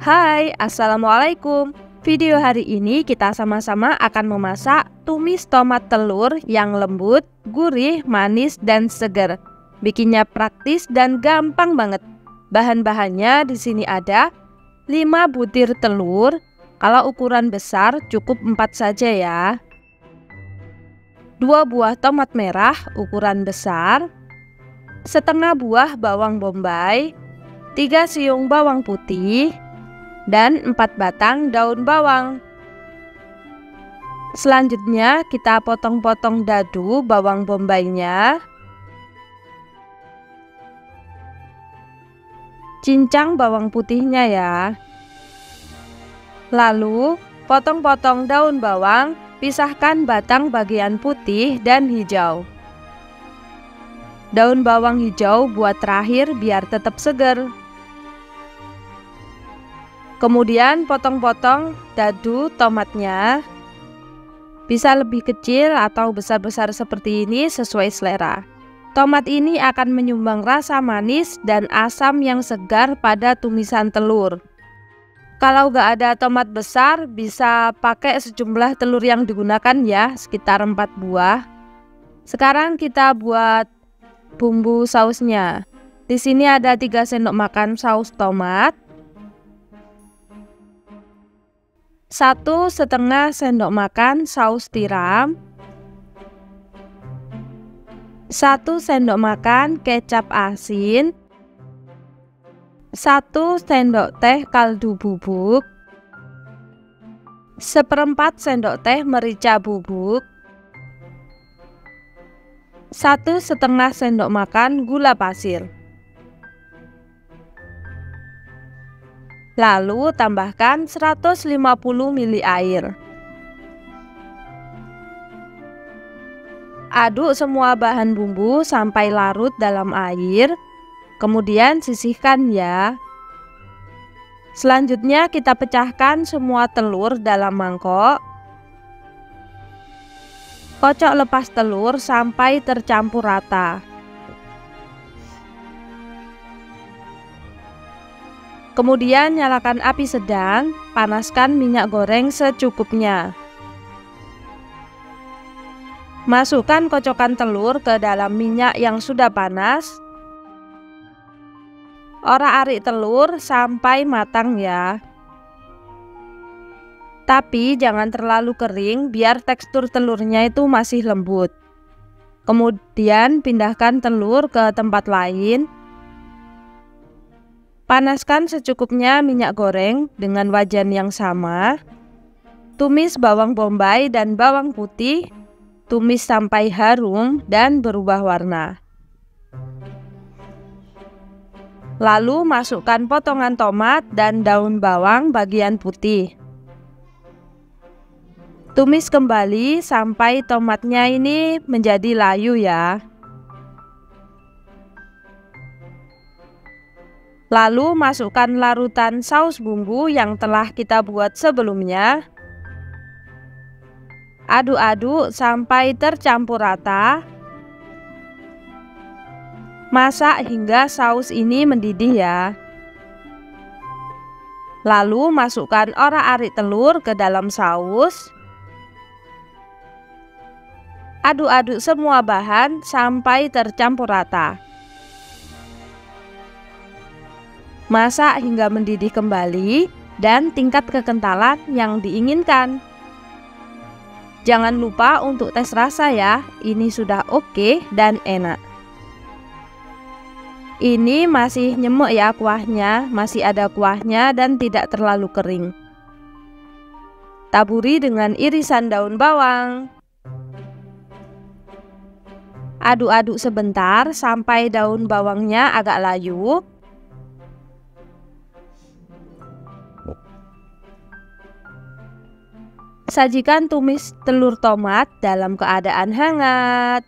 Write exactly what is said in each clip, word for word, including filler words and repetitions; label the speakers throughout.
Speaker 1: Hai, Assalamualaikum. Video hari ini kita sama-sama akan memasak tumis tomat telur yang lembut, gurih, manis, dan segar. Bikinnya praktis dan gampang banget. Bahan-bahannya di sini ada lima butir telur. Kalau ukuran besar cukup empat saja ya. dua buah tomat merah ukuran besar, setengah buah bawang bombay, tiga siung bawang putih, dan empat batang daun bawang. Selanjutnya kita potong-potong dadu bawang bombaynya, cincang bawang putihnya ya. Lalu potong-potong daun bawang, pisahkan batang bagian putih dan hijau. Daun bawang hijau buat terakhir biar tetap segar. Kemudian potong-potong dadu tomatnya. Bisa lebih kecil atau besar-besar seperti ini sesuai selera. Tomat ini akan menyumbang rasa manis dan asam yang segar pada tumisan telur. Kalau nggak ada tomat besar, bisa pakai sejumlah telur yang digunakan ya, sekitar empat buah. Sekarang kita buat bumbu sausnya. Di sini ada tiga sendok makan saus tomat, satu setengah sendok makan saus tiram, satu sendok makan kecap asin, satu sendok teh kaldu bubuk, seperempat sendok teh merica bubuk, satu setengah sendok makan gula pasir. Lalu tambahkan seratus lima puluh mililiter air. Aduk semua bahan bumbu sampai larut dalam air. Kemudian sisihkan ya. Selanjutnya kita pecahkan semua telur dalam mangkok. Kocok lepas telur sampai tercampur rata. Kemudian nyalakan api sedang, panaskan minyak goreng secukupnya. Masukkan kocokan telur ke dalam minyak yang sudah panas. Orak-arik telur sampai matang ya. Tapi jangan terlalu kering biar tekstur telurnya itu masih lembut. Kemudian pindahkan telur ke tempat lain. Panaskan secukupnya minyak goreng dengan wajan yang sama. Tumis bawang bombay dan bawang putih. Tumis sampai harum dan berubah warna. Lalu masukkan potongan tomat dan daun bawang bagian putih. Tumis kembali sampai tomatnya ini menjadi layu ya. Lalu masukkan larutan saus bumbu yang telah kita buat sebelumnya. Aduk-aduk sampai tercampur rata. Masak hingga saus ini mendidih ya. Lalu masukkan orak-arik telur ke dalam saus. Aduk-aduk semua bahan sampai tercampur rata. Masak hingga mendidih kembali dan tingkat kekentalan yang diinginkan. Jangan lupa untuk tes rasa ya. Ini sudah oke dan enak. Ini masih nyemuk ya kuahnya, masih ada kuahnya dan tidak terlalu kering. Taburi dengan irisan daun bawang. Aduk-aduk sebentar sampai daun bawangnya agak layu. Sajikan tumis telur tomat dalam keadaan hangat.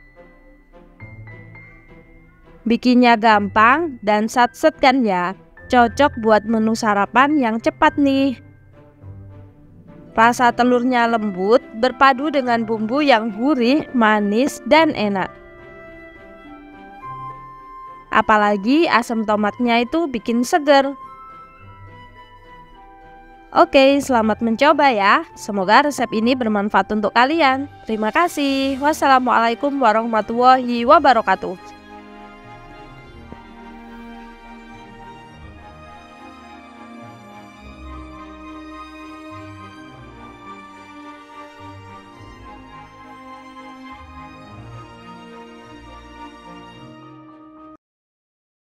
Speaker 1: Bikinnya gampang dan satset kan ya. Cocok buat menu sarapan yang cepat nih. Rasa telurnya lembut, berpadu dengan bumbu yang gurih, manis, dan enak. Apalagi asam tomatnya itu bikin seger. Oke, selamat mencoba ya. Semoga resep ini bermanfaat untuk kalian. Terima kasih. Wassalamualaikum warahmatullahi wabarakatuh.